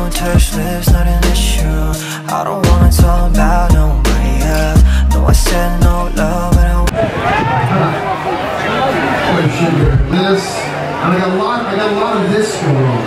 don't touch lips, not an issue. I don't wanna talk about nobody else. No, I said no love, but I this, and I got a lot of this going on.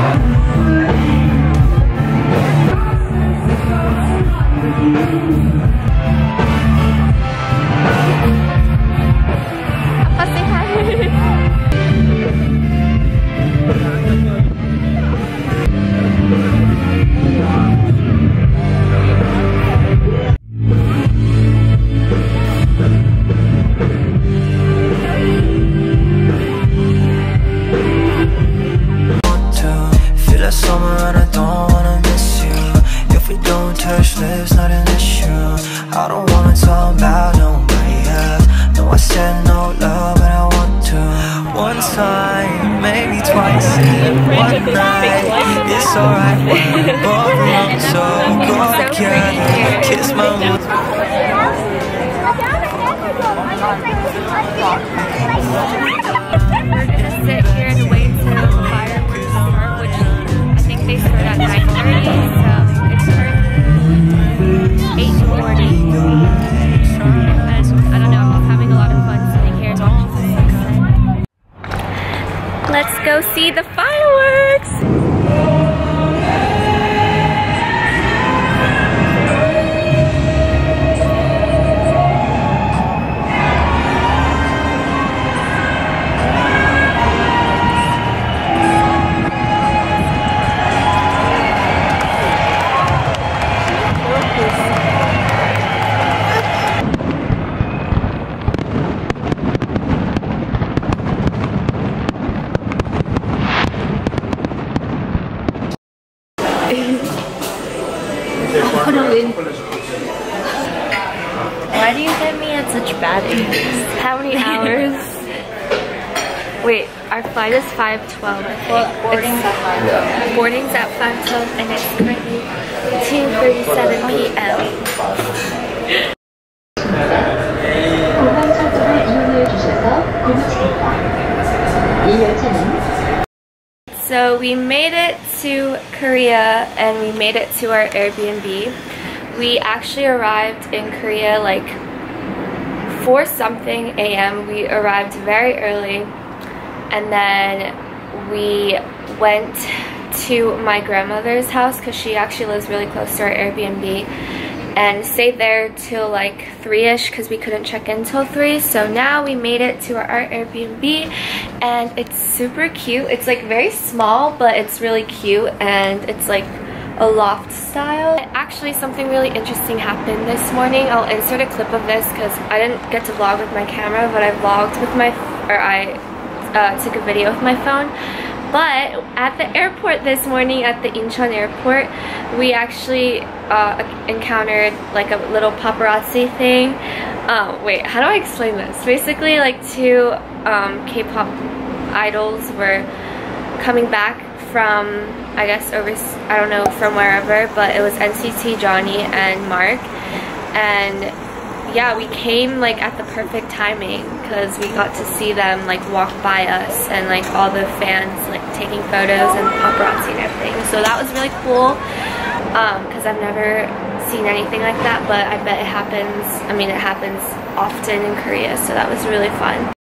summer and I don't wanna miss you. If we don't touch lips, not an issue. I don't wanna talk about nobody else. No, I said no love, but I want to. One time, maybe twice, one night. It's alright when we're both alone, so go together, kiss my lips. We're gonna sit here and wait till the fireworks start, which they start at 9:30, so it's currently 8:40. And I don't know, I'm having a lot of fun sitting here watching the sunset. Let's go see the fireworks! Why do you get me at such bad English? How many hours? Wait, our flight is 5:12. Well, boarding's at 5:12. Yeah. Boarding's at 5:12 and it's currently 2:37 p.m. So we made it to Korea and we made it to our Airbnb. We actually arrived in Korea like 4 something a.m. We arrived very early and then we went to my grandmother's house because she actually lives really close to our Airbnb and stayed there till like 3ish because we couldn't check in till 3. So now we made it to our Airbnb and it's super cute. It's like very small but it's really cute and it's like a loft style. Actually something really interesting happened this morning. I'll insert a clip of this because I didn't get to vlog with my camera but I vlogged with my, or I took a video with my phone. But at the airport this morning, at the Incheon airport, we actually encountered like a little paparazzi thing. Wait, how do I explain this? Basically like 2 K-pop idols were coming back from, I guess over, I don't know from wherever, but it was NCT Johnny and Mark. And yeah, we came like at the perfect timing because we got to see them like walk by us and like all the fans like taking photos and paparazzi and everything. So that was really cool because I've never seen anything like that, but I bet it happens, I mean it happens often in Korea, so that was really fun.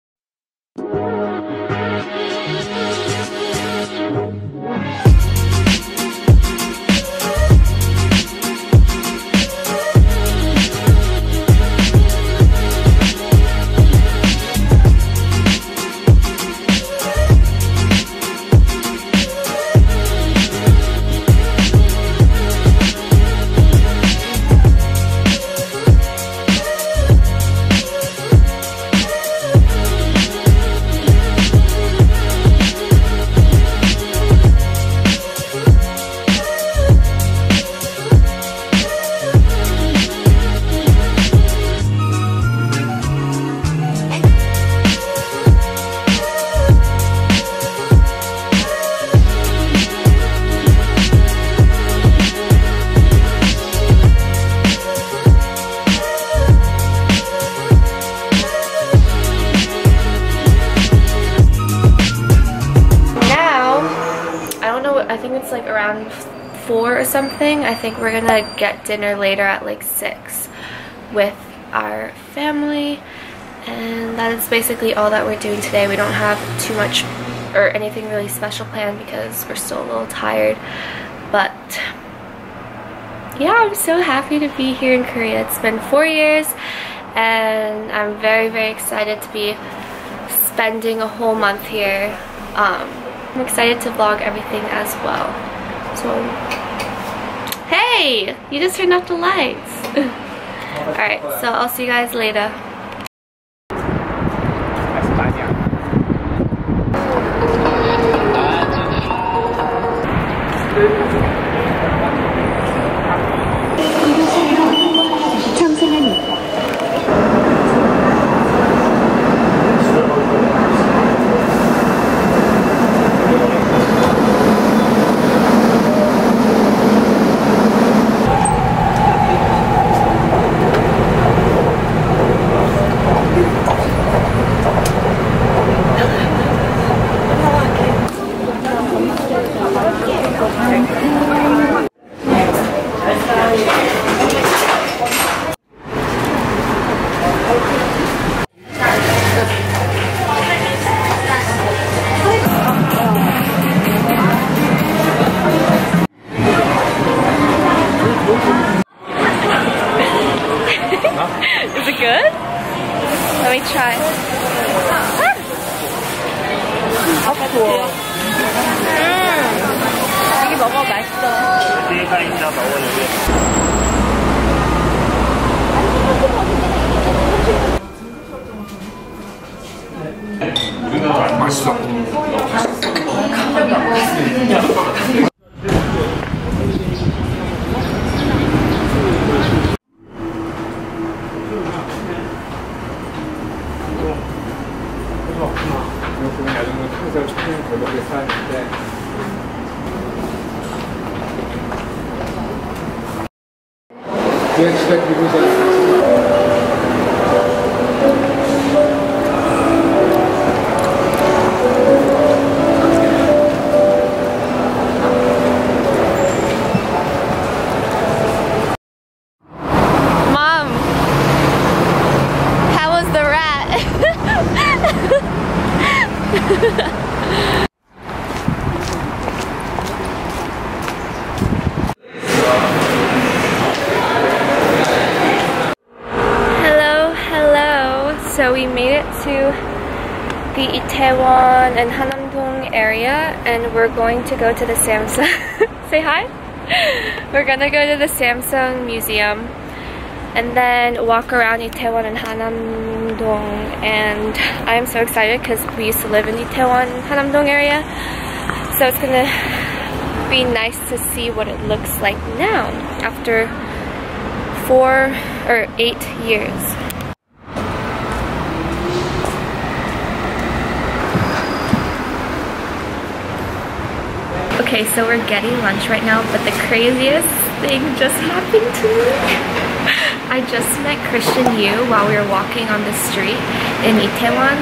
I think it's like around 4 or something. I think we're gonna get dinner later at like 6 with our family, and that is basically all that we're doing today. We don't have too much or anything really special planned because we're still a little tired, but yeah, I'm so happy to be here in Korea. It's been 4 years and I'm very, very excited to be spending a whole month here. I'm excited to vlog everything as well. So, hey! You just turned off the lights! Alright, so I'll see you guys later. Is it good? Let me try. 여기 먹어, 맛있어. 맛있어. Mom, how was the rat? Hello. So we made it to the Itaewon and Hanamdong area, and we're going to go to the Samsung. Say hi. We're gonna go to the Samsung Museum and then walk around Itaewon and Hanamdong, and I am so excited because we used to live in Itaewon, Hanamdong area, so it's gonna be nice to see what it looks like now after 4 or 8 years. Okay, so we're getting lunch right now, but the craziest thing just happened to me. I just met Christian Yu while we were walking on the street in Itaewon.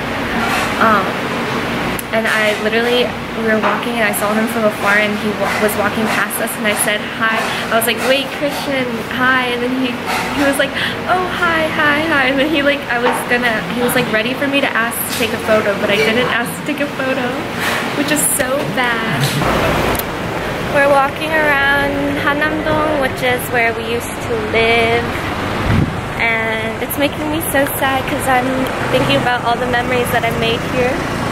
And we were walking and I saw him from afar, and he was walking past us, and I said hi. I was like, wait, Christian, hi. And then he was like, oh, hi. And then he was like ready for me to ask to take a photo, but I didn't ask to take a photo, which is so bad. We're walking around Hanamdong, which is where we used to live, and it's making me so sad because I'm thinking about all the memories that I made here.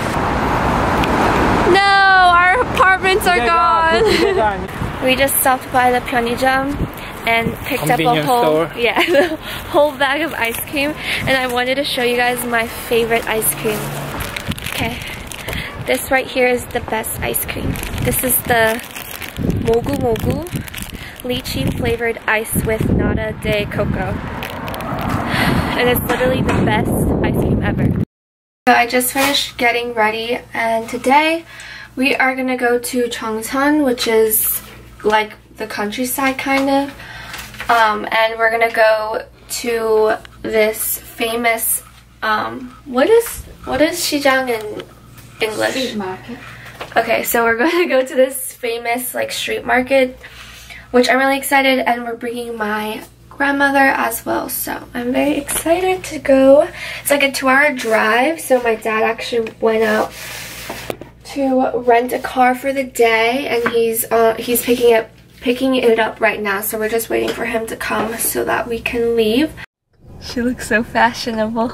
No, our apartments are gone. We just stopped by the Pyeonijam and picked up a whole bag of ice cream, and I wanted to show you guys my favorite ice cream. Okay, this right here is the best ice cream. This is the Mogu Mogu lychee flavored ice with nata de coco, and it's literally the best ice cream ever. So I just finished getting ready, and today we are gonna go to Cheongsan, which is like the countryside kind of, and we're gonna go to this famous what is Sijang in English? Street market. Okay, so we're going to go to this famous like street market which I'm really excited, and we're bringing my grandmother as well, so I'm very excited to go. It's like a 2-hour drive, so my dad actually went out to rent a car for the day, and he's picking it up right now, so we're just waiting for him to come so that we can leave. She looks so fashionable.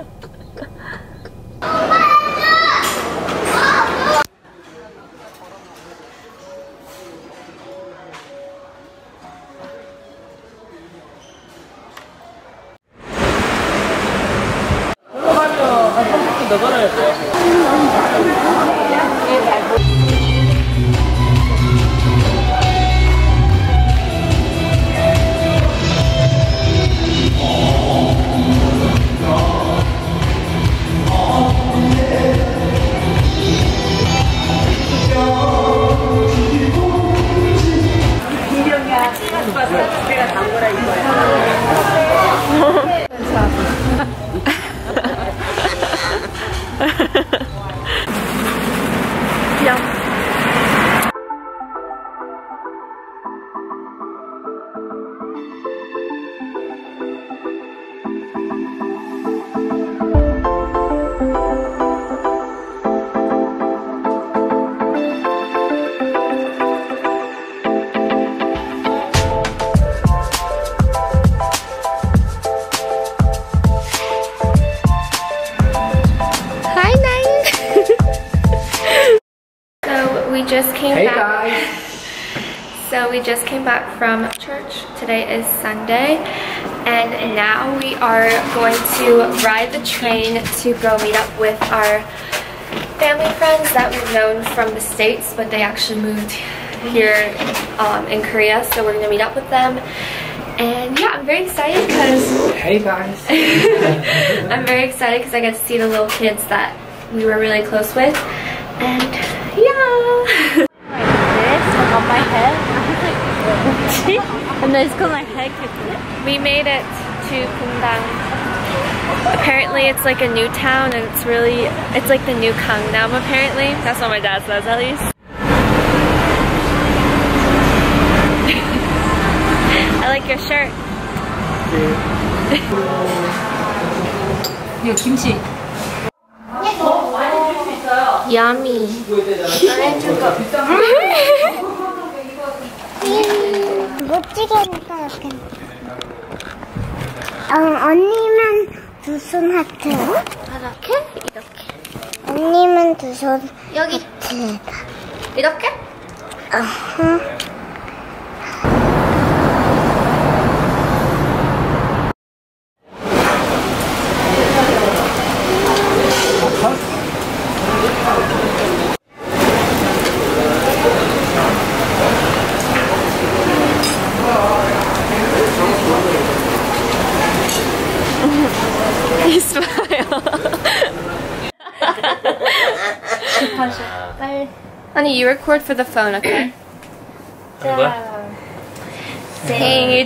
So we just came back from church. Today is Sunday, and now we are going to ride the train to go meet up with our family friends that we've known from the States, but they actually moved here in Korea, so we're gonna meet up with them. And yeah, I'm very excited because hey guys. I'm very excited because I get to see the little kids that we were really close with, and yeah. On my head. And it's got my head kicked. We made it to Gundang. Apparently it's like a new town, and it's like the new Gangnam apparently. That's what my dad says at least. I like your shirt. 이거 김치. Yummy. 멋지게니까 이렇게. 언니만 두 손 하트. 이렇게? 언니만 두 손 여기. 하트. 이렇게? You smile. Honey, you record for the phone, okay? 생일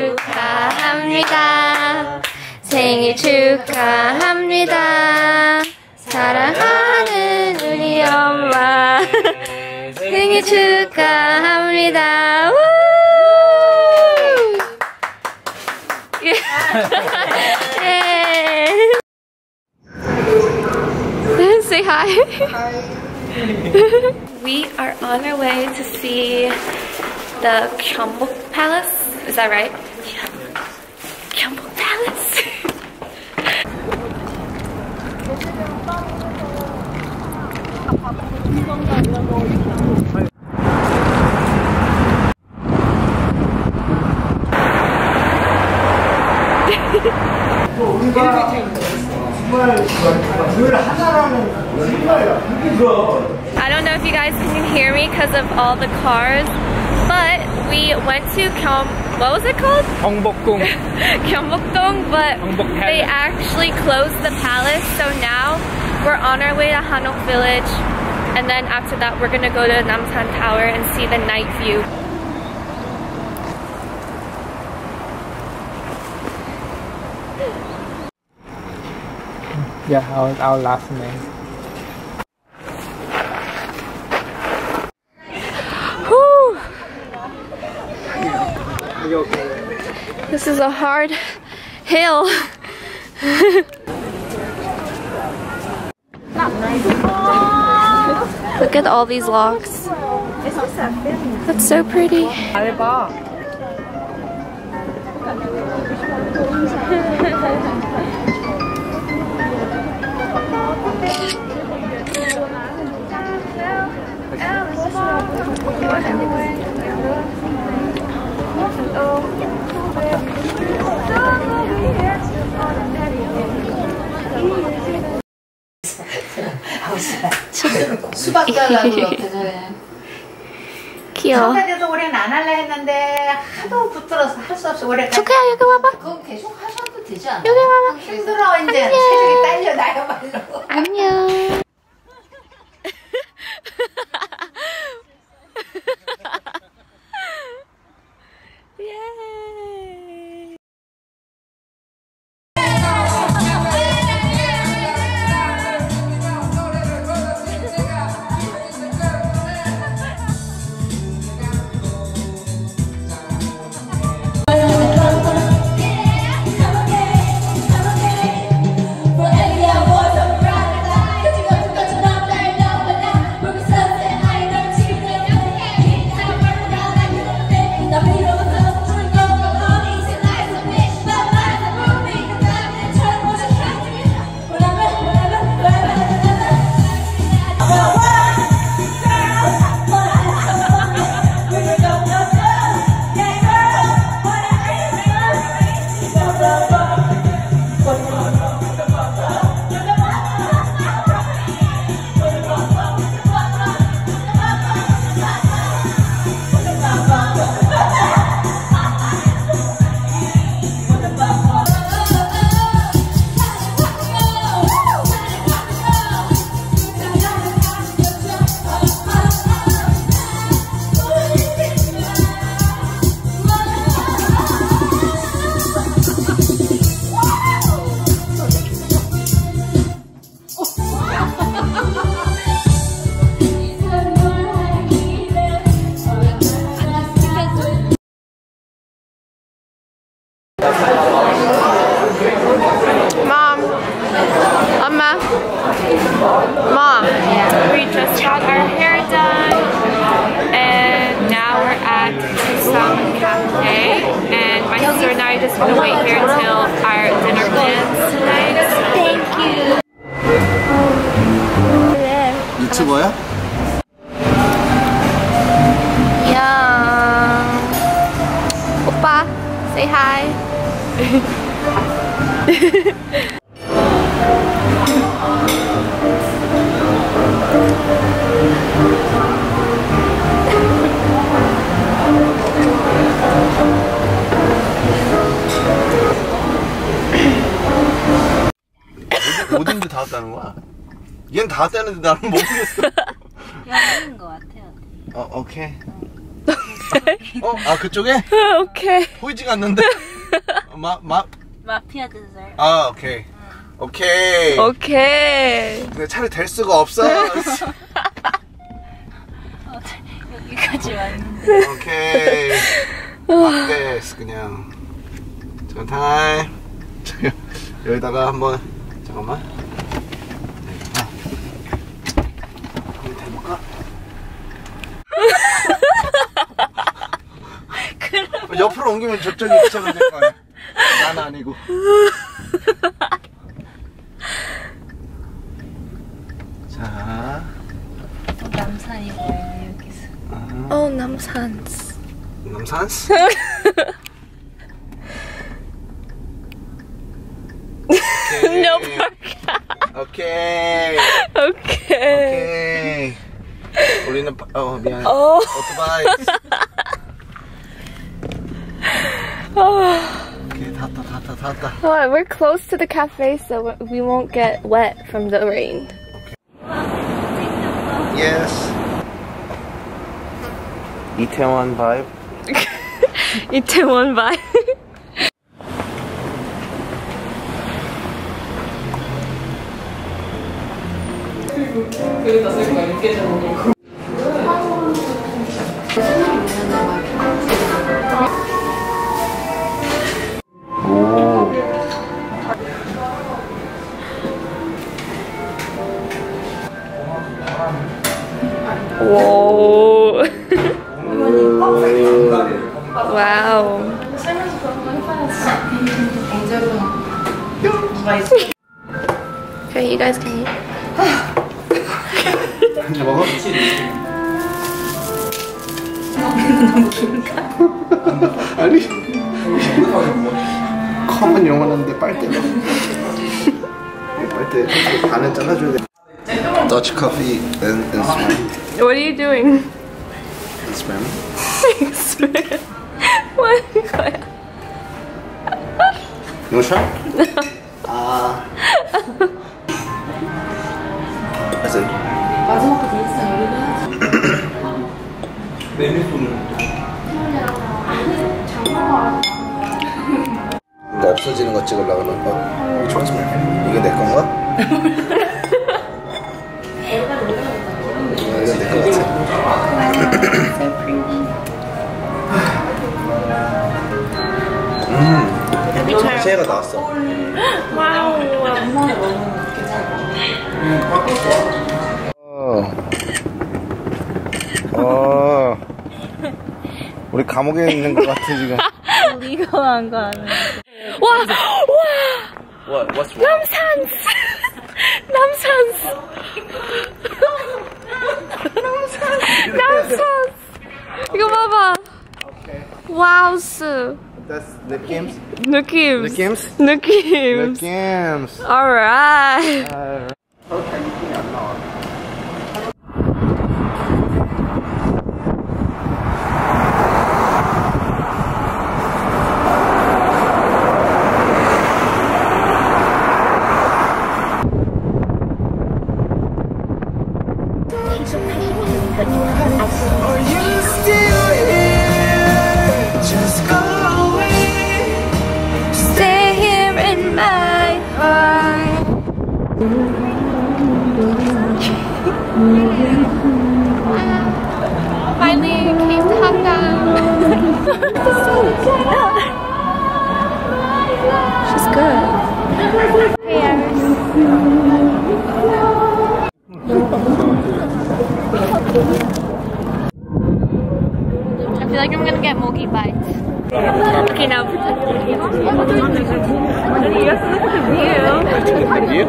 축하합니다. 생일 축하합니다. 사랑하는 우리 엄마. 생일 축하합니다. Say hi. We are on our way to see the Gyeongbok Palace. Is that right? Yeah. Gyeongbok Palace. I don't know if you guys can hear me because of all the cars, but we went to what was it called? Gyeongbokgung. Gyeongbokgung, but they actually closed the palace, so now we're on our way to Hanok Village, and then after that we're gonna go to Namsan Tower and see the night view. Yeah, our last name. This is a hard hill. Look at all these logs. That's so pretty. 수박 달라고 그래. 귀여워. 한가지도 올해는 안 할라 했는데 하도 붙들어서 할 수 없이 올해. 조카야 여기 와봐. 그건 계속 하셔도 되지 않아? 여기 와봐. 힘들어 이제 체력이 딸려 나야말로. 안녕. Yay. Mom, we just got our hair done and now we're at some cafe and my sister and I are just gonna wait here until our dinner plans tonight. Thank you. 유튜버야? Yeah. Oppa, say hi. 어딘데 다 왔다는 거야? 얘는 다 왔다는데 나는 모르겠어. 여기인 것 같아요. 오케이. 그쪽에? 오케이. 보이지가 않는데? 마피아 데ザ 오케이. 오케이. 오케이. 근데 차라리 될 수가 없어. 여기까지 왔는데. 오케이. 막대스 그냥. 잠깐 타임. 여기다가 한번 잠깐만. 한번 대볼까? 옆으로 옮기면 저쪽이 붙여도 될 거 아니야. 난 아니고. 자. 남산이 보이네 여기서. 남산. 남산스? No 오케이. 오케이. 우리는 미안해. 어. 오토바이. 오케이, 다 왔다. Oh, we're close to the cafe, so we won't get wet from the rain. Yes. 이태원 vibe. 이태원 vibe. Wow. Okay, you guys can eat. 이제 먹어? 아니 컵은 영원한데 빨대는 빨대 반은 잘라줘야 돼. Dutch coffee and spam. What are you doing? And spam. What? 거야? No shot? 아. That's it. 이거 없어지는 거 찍으려고 그러는 거? 좋아하지 말고. 이게 내 건가? 이건 내 거 같아. 새해가 나왔어. 우리 감옥에 있는 것 같아 지금. 이거 한 거 아니야? 와! 와! What's wrong? 남산스! 남산스! 이거 봐봐. 와우스. That's 느낌스. 느낌스. 느낌스. 느낌스. 느낌스. Alright. Stay here in my heart. Finally came to Hangang. She's good. Hey, Iris. I feel like I'm gonna get mogi bites. Okay, now pretend you're looking at the view.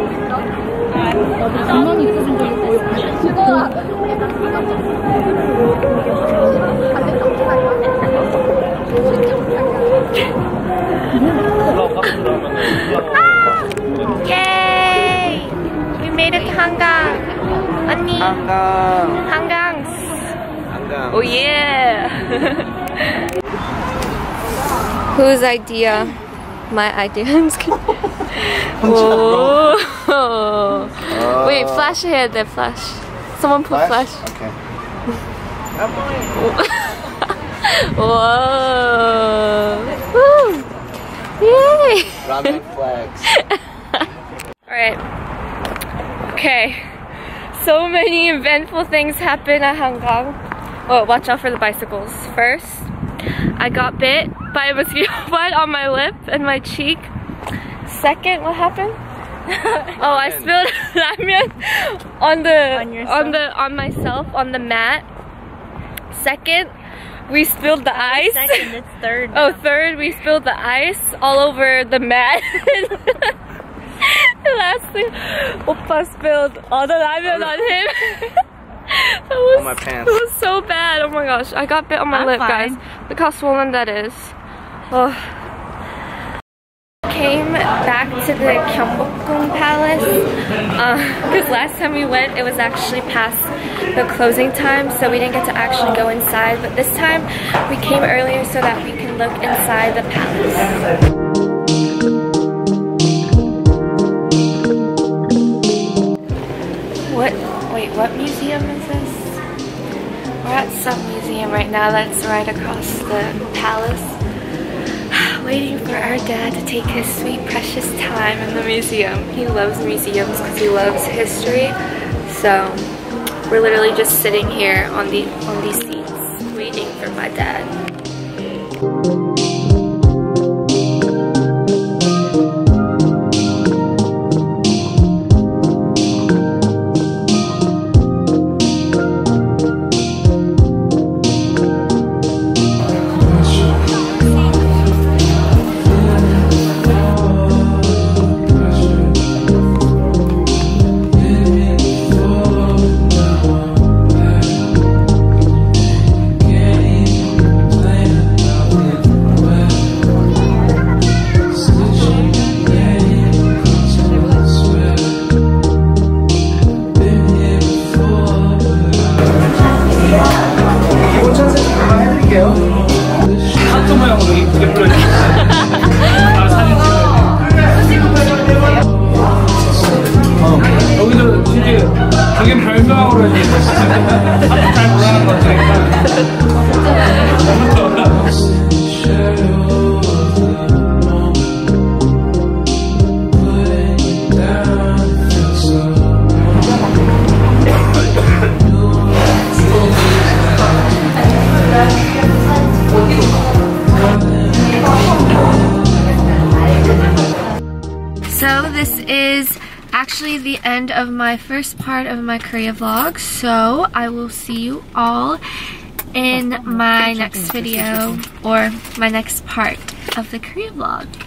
Yay! We made it to Hangang. 언니. 한강. Oh yeah. Whose idea? My idea. I'm just kidding. Whoa. Wait, flash ahead there, flash. Someone put flash. Okay. Whoa. Woo. Yay. Ramen flags. Alright. Okay. So many eventful things happen at Hangang. Oh, watch out for the bicycles. First, I got bit by a mosquito bite on my lip and my cheek. Second, what happened? Oh, I spilled ramen on myself on the mat. Second, we spilled the ice. Second, it's third. Oh, third, we spilled the ice all over the mat. Lastly, Oppa spilled all the ramen on him. On my pants. It was so bad. Oh my gosh, I got bit on my lip, guys. Look how swollen that is. Oh. Came back to the Gyeongbokgung Palace because last time we went it was actually past the closing time, so we didn't get to actually go inside, but this time we came earlier so that we can look inside the palace. What museum is this? We're at some museum right now that's right across the palace. Waiting for our dad to take his sweet precious time in the museum. He loves museums because he loves history. So we're literally just sitting here on these seats waiting for my dad. actually the end of my first part of my Korea vlog, so I will see you all in my next video or my next part of the Korea vlog.